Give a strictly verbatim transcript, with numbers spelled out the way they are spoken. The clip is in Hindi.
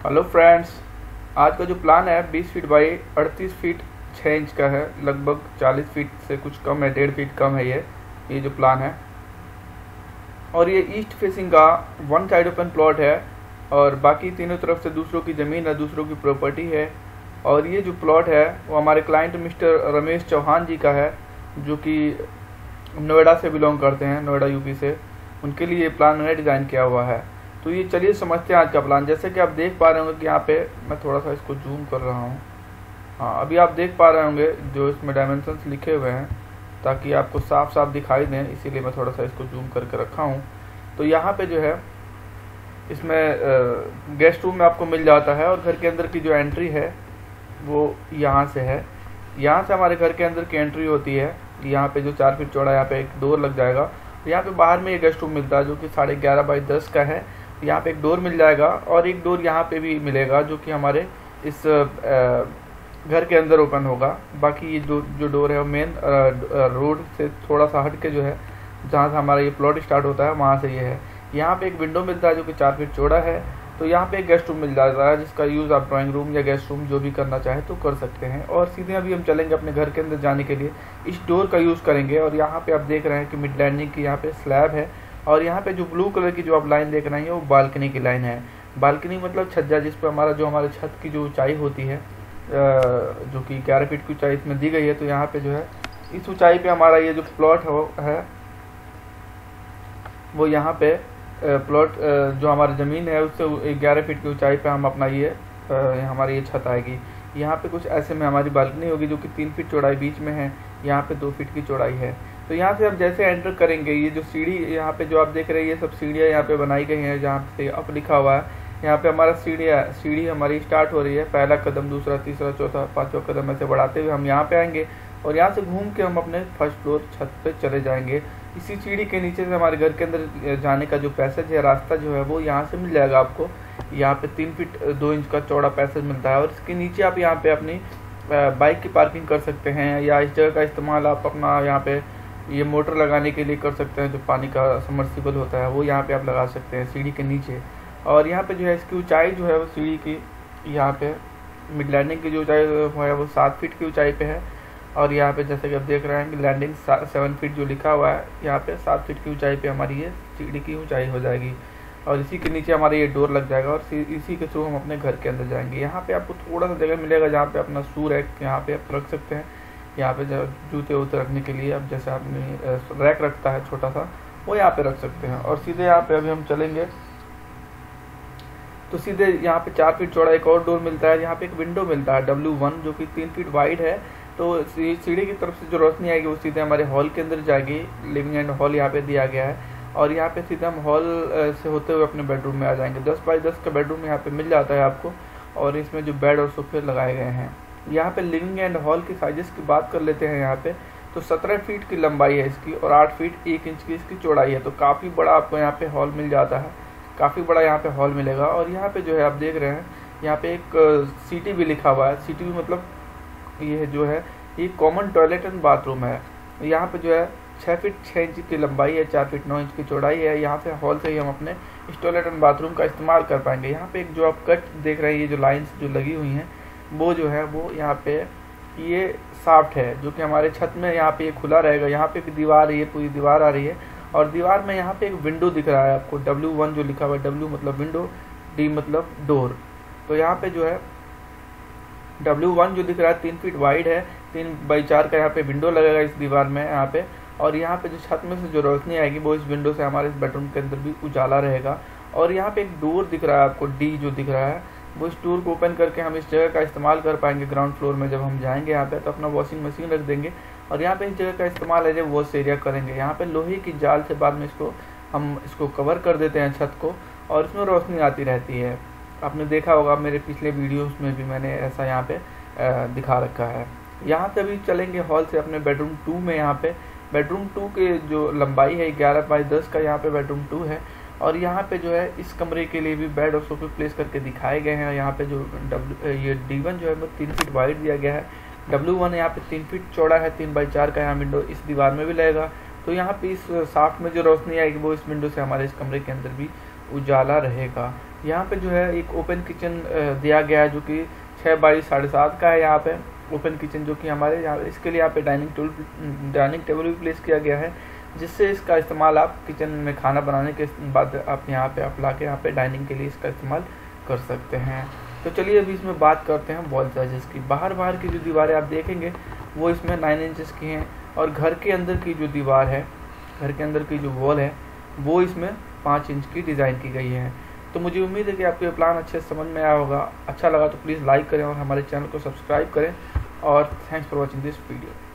हेलो फ्रेंड्स, आज का जो प्लान है बीस फीट बाई अड़तीस फीट छः इंच का है। लगभग चालीस फीट से कुछ कम है, डेढ़ फीट कम है ये ये जो प्लान है। और ये ईस्ट फेसिंग का वन साइड ओपन प्लॉट है और बाकी तीनों तरफ से दूसरों की ज़मीन है, दूसरों की प्रॉपर्टी है। और ये जो प्लॉट है वो हमारे क्लाइंट मिस्टर रमेश चौहान जी का है, जो कि नोएडा से बिलोंग करते हैं, नोएडा यूपी से। उनके लिए ये प्लान मैंने डिज़ाइन किया हुआ है। तो ये चलिए समझते हैं आज का प्लान। जैसे कि आप देख पा रहे होंगे कि यहाँ पे मैं थोड़ा सा इसको जूम कर रहा हूँ। हाँ, अभी आप देख पा रहे होंगे जो इसमें डायमेंशंस लिखे हुए हैं, ताकि आपको साफ साफ दिखाई दें, इसीलिए मैं थोड़ा सा इसको जूम करके रखा हूँ। तो यहाँ पे जो है इसमें गेस्ट रूम में आपको मिल जाता है और घर के अंदर की जो एंट्री है वो यहाँ से है। यहाँ से हमारे घर के अंदर की एंट्री होती है। यहाँ पे जो चार फीट चौड़ा यहाँ पे एक डोर लग जाएगा। यहाँ पे बाहर में एक गेस्ट रूम मिलता है जो कि साढ़े ग्यारह बाई दस का है। यहाँ पे एक डोर मिल जाएगा और एक डोर यहाँ पे भी मिलेगा जो कि हमारे इस घर के अंदर ओपन होगा। बाकी ये जो जो डोर है वो मेन रोड से थोड़ा सा हट के जो है, जहाँ से हमारा ये प्लॉट स्टार्ट होता है वहाँ से ये है। यहाँ पे एक विंडो मिलता है जो कि चार फीट चौड़ा है। तो यहाँ पे एक गेस्ट रूम मिल जाता है जिसका यूज़ आप ड्राइंग रूम या गेस्ट रूम जो भी करना चाहे तो कर सकते हैं। और सीधे अभी हम चलेंगे अपने घर के अंदर जाने के लिए, इस डोर का यूज़ करेंगे। और यहाँ पे आप देख रहे हैं कि मिड लैंडिंग की यहाँ पे स्लैब है और यहाँ पे जो ब्लू कलर की जो आप लाइन देख रहे हैं वो बालकनी की लाइन है। बालकनी मतलब छज्जा, जिस पर हमारा जो हमारे छत की जो ऊंचाई होती है, जो कि ग्यारह फीट की ऊंचाई इसमें दी गई है। तो यहाँ पे जो है इस ऊंचाई पे हमारा ये जो प्लॉट है वो यहाँ पे प्लॉट जो हमारी ज़मीन है उससे ग्यारह फीट की ऊंचाई पे हम अपना ये हमारी ये छत आएगी। यहाँ पे कुछ ऐसे में हमारी बालकनी होगी जो कि तीन फीट चौड़ाई बीच में है, यहाँ पे दो फीट की चौड़ाई है। तो यहाँ से आप जैसे एंटर करेंगे, ये जो सीढ़ी यहाँ पे जो आप देख रहे हैं ये सब सीढ़ियाँ यहाँ पे बनाई गई हैं, जहाँ पे अप लिखा हुआ है। यहाँ पे हमारा सीढ़ियाँ सीढ़ी हमारी स्टार्ट हो रही है। पहला कदम, दूसरा, तीसरा, चौथा, पाँचवा कदम ऐसे बढ़ाते हुए हम यहाँ पे आएंगे और यहाँ से घूम के हम अपने फर्स्ट फ्लोर छत पे चले जाएंगे। इसी सीढ़ी के नीचे से हमारे घर के अंदर जाने का जो पैसेज है, रास्ता जो है वो यहाँ से मिल जाएगा आपको। यहाँ पे तीन फीट दो इंच का चौड़ा पैसेज मिलता है और इसके नीचे आप यहाँ पे अपनी बाइक की पार्किंग कर सकते हैं, या इस जगह का इस्तेमाल आप अपना यहाँ पे ये मोटर लगाने के लिए कर सकते हैं। जो पानी का सबमर्सिबल होता है वो यहाँ पे आप लगा सकते हैं सीढ़ी के नीचे। और यहाँ पे जो है इसकी ऊंचाई जो है वो सीढ़ी की, यहाँ पे मिड लैंडिंग की जो ऊंचाई है वो सात फीट की ऊंचाई पे है। और यहाँ पे जैसे कि आप देख रहे हैं कि लैंडिंग सेवन फीट जो लिखा हुआ है, यहाँ पे सात फीट की ऊंचाई पे हमारी ये सीढ़ी की ऊंचाई हो जाएगी। और इसी के नीचे हमारा ये डोर लग जाएगा और इसी के थ्रू हम अपने घर के अंदर जाएंगे। यहाँ पे आपको थोड़ा सा जगह मिलेगा जहाँ पे अपना शू रैक यहाँ पे आप रख सकते हैं। यहाँ पे जूते वूते रखने के लिए अब जैसे आपने रैक रखता है छोटा सा, वो यहाँ पे रख सकते हैं। और सीधे यहाँ पे अभी हम चलेंगे तो सीधे यहाँ पे चार फीट चौड़ा एक और डोर मिलता है। यहाँ पे एक विंडो मिलता है डब्ल्यू वन जो कि तीन फीट वाइड है। तो सीढ़ी की तरफ से जो रोशनी आएगी वो सीधे हमारे हॉल के अंदर जाएगी। लिविंग एंड हॉल यहाँ पे दिया गया है और यहाँ पे सीधे हम हॉल से होते हुए अपने बेडरूम में आ जाएंगे। दस बाई दस का बेडरूम यहाँ पे मिल जाता है आपको और इसमें जो बेड और सोफे लगाए गए हैं। यहाँ पे लिविंग एंड हॉल की साइजेस की बात कर लेते हैं। यहाँ पे तो सत्रह फीट की लंबाई है इसकी और आठ फीट एक इंच की इसकी चौड़ाई है। तो काफ़ी बड़ा आपको यहाँ पे हॉल मिल जाता है, काफ़ी बड़ा यहाँ पे हॉल मिलेगा। और यहाँ पे जो है आप देख रहे हैं यहाँ पे एक सिटी भी लिखा हुआ है। सिटी भी मतलब ये जो है ये कॉमन टॉयलेट एंड बाथरूम है। यहाँ पे जो है छः फीट छः इंच की लंबाई है, चार फीट नौ इंच की चौड़ाई है। यहाँ से हॉल से ही हम अपने इस टॉयलेट एंड बाथरूम का इस्तेमाल कर पाएंगे। यहाँ पे एक जो आप कट देख रहे हैं, ये जो लाइंस जो लगी हुई हैं वो जो है वो यहाँ पे ये साफ्ट है जो कि हमारे छत में यहाँ पे ये खुला रहेगा। यहाँ पे एक दीवार है, ये पूरी दीवार आ रही है और दीवार में यहाँ पे एक विंडो दिख रहा है आपको, डब्ल्यू वन जो लिखा हुआ है। डब्ल्यू मतलब विंडो, डी मतलब डोर। तो यहाँ पे जो है डब्ल्यू वन जो दिख रहा है तीन फीट वाइड है, तीन बाई चार का यहाँ पे विंडो लगेगा इस दीवार में यहाँ पे। और यहाँ पे जो छत में से जो रोशनी आएगी वो इस विंडो से हमारे इस बेडरूम के अंदर भी उजाला रहेगा। और यहाँ पे एक डोर दिख रहा है आपको, डी जो दिख रहा है, वो इस डोर को ओपन करके हम इस जगह का इस्तेमाल कर पाएंगे। ग्राउंड फ्लोर में जब हम जाएंगे यहाँ पे तो अपना वॉशिंग मशीन रख देंगे और यहाँ पे इस जगह का इस्तेमाल है जब वॉश एरिया करेंगे। यहाँ पे लोहे की जाल से बाद में इसको हम इसको कवर कर देते हैं छत को और इसमें रोशनी आती रहती है। आपने देखा होगा मेरे पिछले वीडियोस में भी मैंने ऐसा यहाँ पे दिखा रखा है। यहाँ से अभी चलेंगे हॉल से अपने बेडरूम टू में। यहाँ पे बेडरूम टू के जो लंबाई है ग्यारह बाई दस का यहाँ पे बेडरूम टू है। और यहाँ पे जो है इस कमरे के लिए भी बेड और सोफे प्लेस करके दिखाए गए हैं। यहाँ पे जो डब्ल्यू ये डी वन जो है वो तीन फीट वाइड दिया गया है। डब्ल्यू वन यहाँ पे तीन फीट चौड़ा है, तीन बाई चार का यहाँ विंडो इस दीवार में भी लगेगा। तो यहाँ पे इस साफ्ट में जो रोशनी आएगी वो इस विंडो से हमारे इस कमरे के अंदर भी उजाला रहेगा। यहाँ पे जो है एक ओपन किचन दिया गया है जो कि छः बाई साढ़े सात का है। यहाँ पे ओपन किचन जो कि हमारे यहाँ इसके लिए यहाँ पे डाइनिंग टेबल डाइनिंग टेबल भी प्लेस किया गया है, जिससे इसका इस्तेमाल आप किचन में खाना बनाने के बाद आप यहाँ पे आप ला के यहाँ पे डाइनिंग के लिए इसका इस्तेमाल कर सकते हैं। तो चलिए अभी इसमें बात करते हैं वॉल साइजेस की। बाहर बाहर की जो दीवारें आप देखेंगे वो इसमें नाइन इंचेस की हैं, और घर के अंदर की जो दीवार है, घर के अंदर की जो वॉल है वो इसमें पाँच इंच की डिज़ाइन की गई है। तो मुझे उम्मीद है कि आपको ये प्लान अच्छे से समझ में आया होगा। अच्छा लगा तो प्लीज़ लाइक करें और हमारे चैनल को सब्सक्राइब करें, और thanks for watching this video.